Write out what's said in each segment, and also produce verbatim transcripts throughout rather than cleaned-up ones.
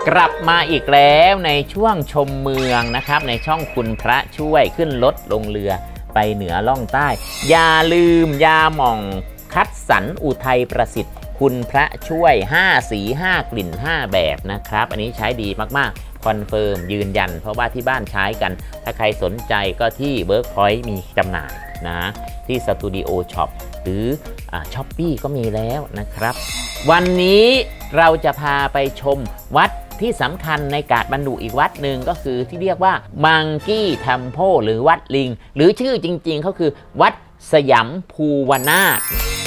กลับมาอีกแล้วในช่วงชมเมืองนะครับในช่องคุณพระช่วยขึ้นรถลงเรือไปเหนือล่องใต้อย่าลืมยาหม่องคัดสรรอุทัยประสิทธิ์คุณพระช่วยห้าสีห้ากลิ่นห้าแบบนะครับอันนี้ใช้ดีมากๆคอนเฟิร์มยืนยันเพราะว่าที่บ้านใช้กันถ้าใครสนใจก็ที่เวิร์กพอยต์มีจำหน่ายนะที่สตูดิโอช็อปหรือช้อปปี้ก็มีแล้วนะครับวันนี้เราจะพาไปชมวัดที่สำคัญในกาฐมาณฑุอีกวัดหนึ่งก็คือที่เรียกว่ามังกี้เทมเพลหรือวัดลิงหรือชื่อจริงๆเขาคือวัดสยามภูวนาถ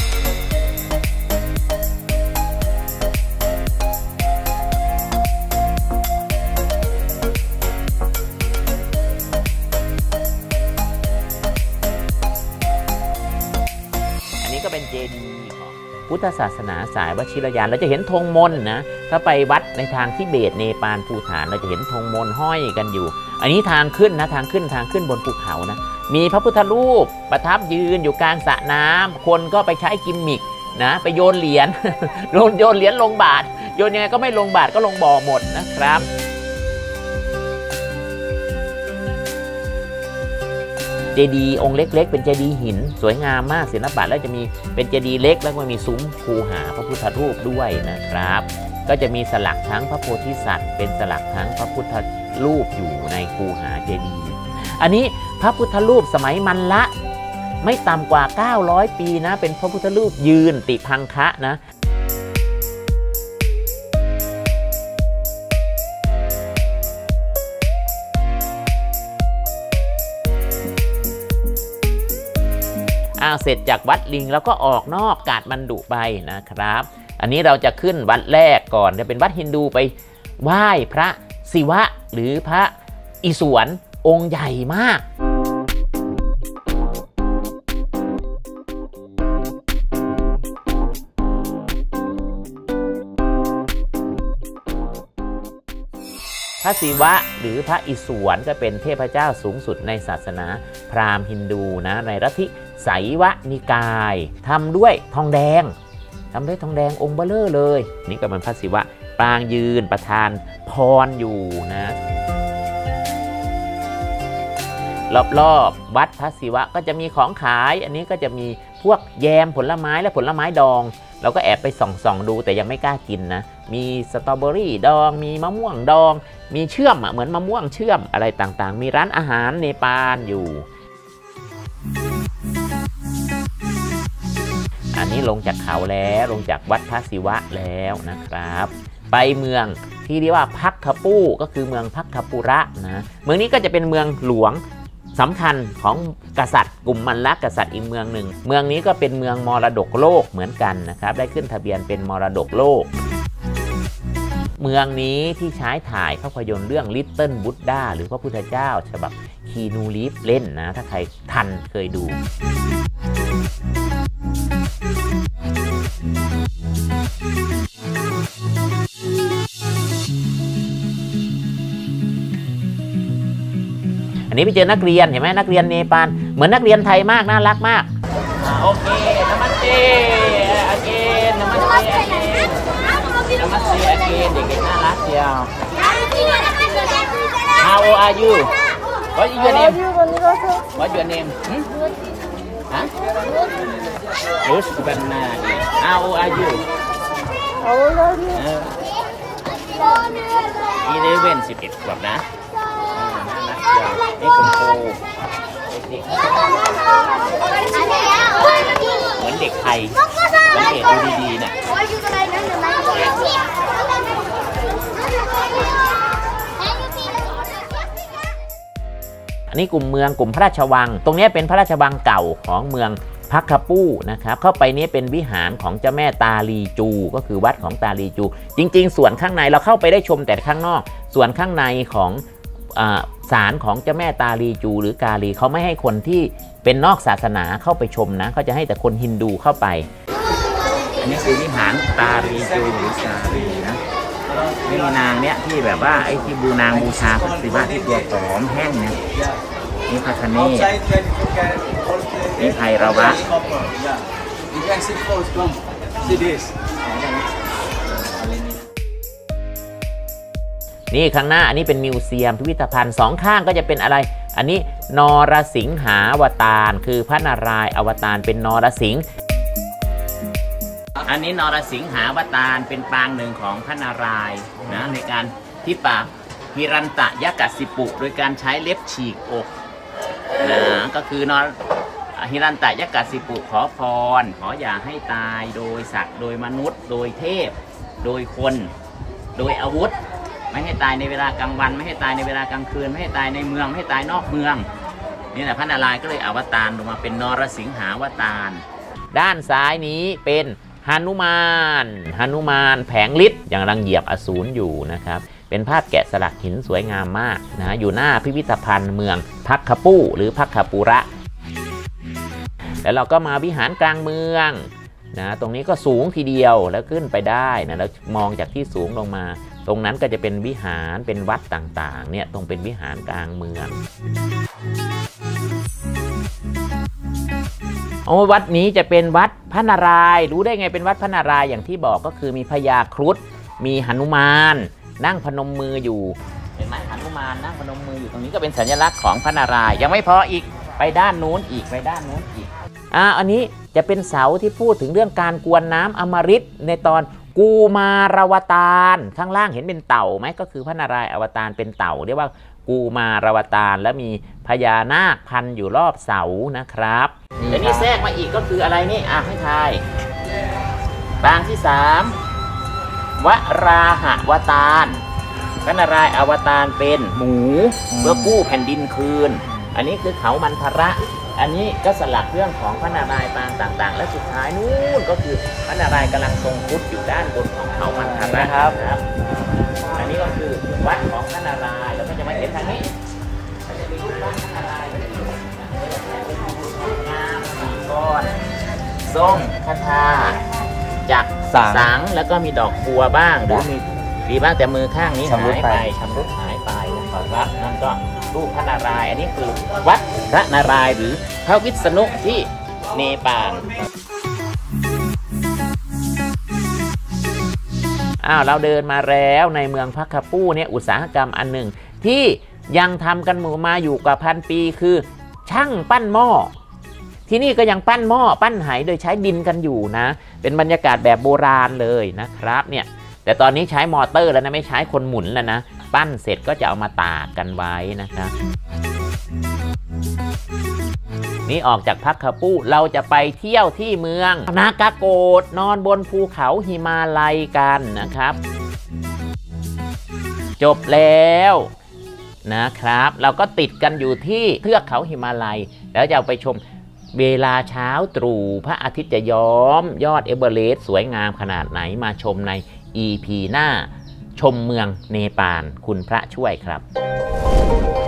ก็เป็นเจดีย์ของพุทธศาสนาสายวชิรยานเราจะเห็นธงมนนะถ้าไปวัดในทางทิเบตเนปาลภูฏานเราจะเห็นธงมนห้อยกันอยู่อันนี้ทางขึ้นนะทางขึ้นทางขึ้นบนภูเขานะมีพระพุทธรูปประทับยืนอยู่กลางสระน้ำคนก็ไปใช้กิมมิกนะไปโยนเหรียญ โยนโยนเหรียญลงบาตรโยนยังไงก็ไม่ลงบาตรก็ลงบ่อหมดนะครับเจดีย์องค์เล็กๆเป็นเจดีย์หินสวยงามมากศิลปะแล้วจะมีเป็นเจดีย์เล็กแล้วก็มีซุ้มคูหาพระพุทธรูปด้วยนะครับก็จะมีสลักทั้งพระโพธิสัตว์เป็นสลักทั้งพระพุทธรูปอยู่ในคูหาเจดีย์อันนี้พระพุทธรูปสมัยมันละไม่ต่ำกว่าเก้าร้อยปีนะเป็นพระพุทธรูปยืนติพังคะนะเสร็จจากวัดลิงแล้วก็ออกนอกกาฐมาณฑุไปนะครับอันนี้เราจะขึ้นวัดแรกก่อนจะเป็นวัดฮินดูไปไหว้พระศิวะหรือพระอิศวรองค์ใหญ่มากพระศิวะหรือพระอิศวรก็เป็นเทพเจ้าสูงสุดในศาสนาพราหมณ์ฮินดูนะในลัทธิไสยวนิกายทำด้วยทองแดงทำด้วยทองแดงองค์เบ้อเร่อเลยนี่ก็เป็นพระศิวะปางยืนประทานพรอยู่นะรอบๆวัดพระศิวะก็จะมีของขายอันนี้ก็จะมีพวกแยมผลไม้และผลไม้ดองเราก็แอบไปส่องๆดูแต่ยังไม่กล้ากินนะมีสตรอเบอรี่ดองมีมะม่วงดองมีเชื่อมเหมือนมะม่วงเชื่อมอะไรต่างๆมีร้านอาหารเนปาลอยู่อันนี้ลงจากเขาแล้วลงจากวัดพระศิวะแล้วนะครับไปเมืองที่เรียกว่าพักทปูก็คือเมืองพักทปุระนะเมืองนี้ก็จะเป็นเมืองหลวงสำคัญของกษัตริย์กลุ่มมัลละกษัตริย์อีกเมืองหนึ่งเมืองนี้ก็เป็นเมืองมรดกโลกเหมือนกันนะครับได้ขึ้นทะเบียนเป็นมรดกโลกเมืองนี้ที่ใช้ถ่ายภาพยนตร์เรื่อง Little Buddha หรือพระพุทธเจ้าฉบับคีนูรีฟเล่นนะถ้าใครทันเคยดูอันนี้ไปเจอนักเรียนเห็นไหมนักเรียนเนปาลเหมือนนักเรียนไทยมากน่ารักมากโอเคนามัสเตอเกนนามัสเตอเกนนามัสเตอเกนเด็กๆน่ารักเชียว How old are you What's your name What's your name Hah Rus Bernard How old are you How old are you Eleven สิบเอ็ดขวบนะนี่คุณครูเด็กๆเหมือนเด็กไทยสังเกตดูดีๆนะอันนี้กลุ่มเมืองกลุ่มพระราชวังตรงนี้เป็นพระราชวังเก่าของเมืองพักคปูนะครับเข้าไปนี้เป็นวิหารของเจ้าแม่ตาลีจูก็คือวัดของตาลีจูจริงๆส่วนข้างในเราเข้าไปได้ชมแต่ข้างนอกส่วนข้างในของศาลของเจ้าแม่ตาลีจูหรือกาลีเขาไม่ให้คนที่เป็นนอกศาสนาเข้าไปชมนะเขาจะให้แต่คนฮินดูเข้าไปอันนี้คือวิหารตาลีจูหรือกาลีนะนี่นางเนี้ยที่แบบว่าไอ้ที่บูนางบูชาพระศิวะที่ตัวผอมแห้งเนี่ยนี่พระคเนศนี่ไพรวะ อนี่ข้างหน้าอันนี้เป็นมิวเซียมพิพิธภัณฑ์สองข้างก็จะเป็นอะไรอันนี้นรสิงหาวตารคือพระนารายณ์อวตารเป็นนรสิงห์อันนี้นรสิงหาวตารเป็นปางหนึ่งของพระนารายณ์นะในการที่ปราบฮิรันตะยกัสสิปุโดยการใช้เล็บฉีกอกนะก็คือนรฮิรันตะยกัสสิปุขอพรขออย่าให้ตายโดยสัตว์โดยมนุษย์โดยเทพโดยคนโดยอาวุธไม่ให้ตายในเวลากลางวันไม่ให้ตายในเวลากลางคืนไม่ให้ตายในเมืองไม่ให้ตายนอกเมืองนี่แหละพระนารายณ์ก็เลยอวตารลงมาเป็นนรสิงหาวตารด้านซ้ายนี้เป็นหนุมานหนุมานแผงฤทธิ์ยังรังเหยียบอสูรอยู่นะครับเป็นภาพแกะสลักหินสวยงามมากนะอยู่หน้าพิพิธภัณฑ์เมืองพักขปูหรือพักขปุระแล้วเราก็มาวิหารกลางเมืองนะตรงนี้ก็สูงทีเดียวแล้วขึ้นไปได้นะแล้วมองจากที่สูงลงมาตรงนั้นก็จะเป็นวิหารเป็นวัดต่างๆเนี่ยตรงเป็นวิหารกลางเมืองโอ้วัดนี้จะเป็นวัดพระนารายณ์รู้ได้ไงเป็นวัดพระนารายณ์อย่างที่บอกก็คือมีพญาครุฑมีหนุมานนั่งพนมมืออยู่เห็นไหมหนุมานนั่งพนมมืออยู่ตรงนี้ก็เป็นสัญลักษณ์ของพระนารายณ์ยังไม่พออีกไปด้านนู้นอีกไปด้านนู้นอีกอ่าอันนี้จะเป็นเสาที่พูดถึงเรื่องการกวนน้ำอมฤตในตอนกูมารวตารข้างล่างเห็นเป็นเต่าไหมก็คือพระนารายณ์อวตารเป็นเต่าเรียกว่ากูมารวตารแล้วมีพญานาคพันอยู่รอบเสานะครับและนี่แทรกมาอีกก็คืออะไรนี่อ่ะให้ทายปางที่สามวราหะวตารพระนารายณ์อวตารเป็นหมูเพื่อกู้แผ่นดินคืนอันนี้คือเขามันทระอันนี้ก็สลักเรื่องของพระนารายณ์ปางต่างๆและสุดท้ายนู่นก็คือพระนารายณ์กำลังทรงครุฑอยู่ด้านบนของเขามันทระครับอันนี้ก็คือวัดของพระนารายณ์แล้วก็จะมาเห็นทางนี้ก็จะมีรูปปั้นพระนารายณ์งามสีก้อนส้มคาถาจักรสังแล้วก็มีดอกบัวบ้างหรือมีดีบ้างแต่มือข้างนี้หายไปชำรุดหายไปนะครับนั่นก็รูปพระนารายณ์อันนี้คือวัดพระนารายณ์หรือพระวิษณุที่เนปาลอ้าวเราเดินมาแล้วในเมืองพักขปูเนี่ยอุตสาหกรรมอันหนึ่งที่ยังทำกันมาอยู่กว่าพันปีคือช่างปั้นหม้อที่นี่ก็ยังปั้นหม้อปั้นไหโดยใช้ดินกันอยู่นะเป็นบรรยากาศแบบโบราณเลยนะครับเนี่ยแต่ตอนนี้ใช้มอเตอร์แล้วนะไม่ใช้คนหมุนแล้วนะปั้นเสร็จก็จะเอามาตากกันไว้นะครับนี่ออกจากพักขปูเราจะไปเที่ยวที่เมืองนากาโกดนอนบนภูเขาหิมาลัยกันนะครับจบแล้วนะครับเราก็ติดกันอยู่ที่เทือกเขาหิมาลัยแล้วจะไปชมเวลาเช้าตรู่พระอาทิตย์จะย้อมยอดเอเวอเรสต์สวยงามขนาดไหนมาชมใน อี พี หน้าชมเมืองเนปาลคุณพระช่วยครับ